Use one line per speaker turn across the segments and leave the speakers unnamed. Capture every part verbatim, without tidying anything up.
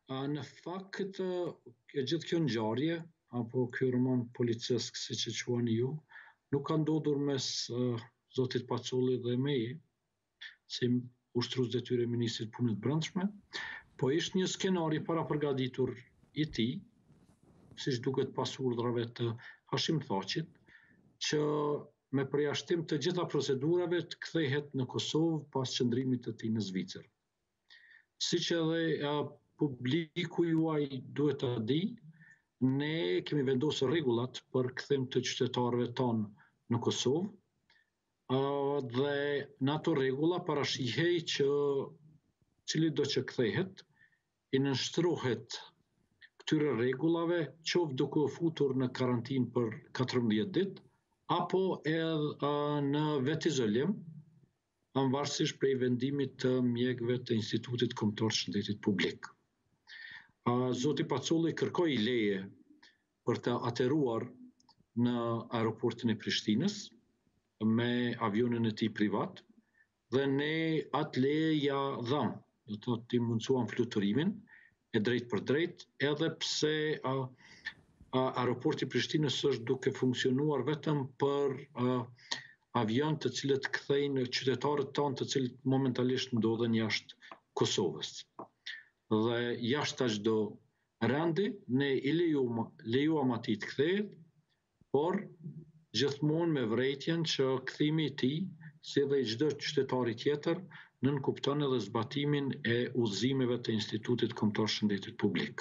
A, Në fakt e gjithë kjo ngjarje apo ky roman policesk siç e quani ju, nuk ka ndodhur mes uh, zotit Paculli dhe meje, si ushtrues detyre e ministrit të punës brendshme, po ishte një skenar i parapërgatitur i tij, siç duket pas urdhrave të Hashim Thaqit, që me përjashtim të gjitha procedurave të kthehet në Kosovë pas qëndrimit të tij në Zvicër. Siç edhe uh, publiku juaj duhet ta di, ne kemi vendosur rregullat për kthim të qytetarëve tonë në Kosovë, uh, dhe në ato rregulla parashihej që cili do që kthehet i nënshtrohet këtyre rregullave, qoftë duke u futur në karantinë për katërmbëdhjetë ditë, apo edhe uh, në vetizolim, varësisht prej vendimit të mjekëve të Institutit Kombëtar të Shëndetit Publik. Uh, Zoti Paculli kërkoi leje për të ateruar në aeroportin e Prishtinës me avionin e tij privat dhe ne atë leje ja dham, do të thotë i mundsuam fluturimin e drejt për drejt, edhe pse a, a, aeroporti i Prishtinës është duke funksionuar vetëm për a, avion të cilët kthejnë qytetarët tonë të cilët momentalisht ndodhen jashtë Kosovës. Dhe jashtë çdo randi, ne i lejuam, lejuam atij të kthehet, por gjithmonë me vërejtjen që kthimi i tij, si dhe i çdo qytetari tjetër, nënkupton edhe zbatimin e udhëzimeve të Institutit Kombëtar të Shëndetit Publik.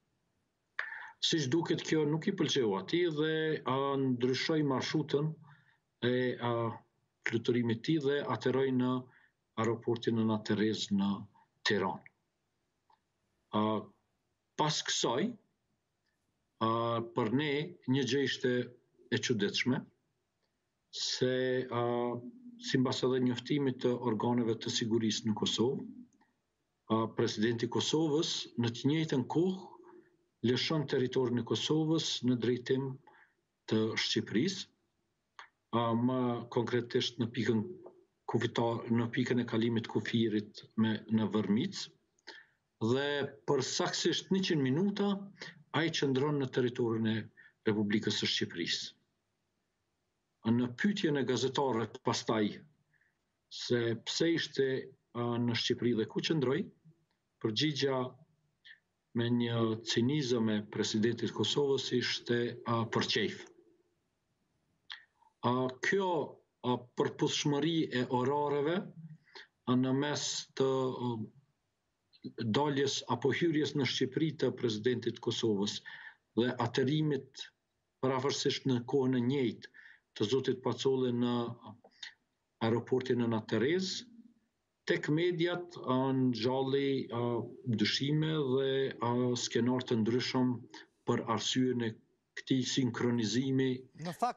Siç duket, kjo nuk i pëlqeu atij dhe a, ndryshoi marshutën e a, fluturimit të tij dhe ateroi në aeroportin Ana Terez në Tiranë. A, pas kësaj, a, për ne një gjë ishte e çuditshme, se a, sipas edhe njoftimit të organeve të sigurisë në Kosovë, a, presidenti i Kosovës në të njëjtën kohë lëshon territorin e Kosovës në drejtim të Shqipërisë, a, më konkretisht në pikën kufitar, në pikën e kalimit të kufirit me në Vërmic, dhe për saktësisht njëqind minuta ai qëndron në territorin e Republikës së Shqipërisë. Në pyetjen e gazetarëve pastaj se pse ishte uh, në Shqipëri dhe ku qëndroi, përgjigja me një cinizëm e presidentit Kosovës ishte uh, për qejf. Uh, kjo uh, përputhshmëri e orareve uh, në mes të uh, daljes apo hyrjes në Shqipëri të presidentit Kosovës dhe aterimit pavarësisht në kohën e njëjtë të zotit Paculli në aeroportin Ana Terez, tek mediat ngjalli dyshime dhe skenar të ndryshëm për arsyeën e këtij sinkronizimi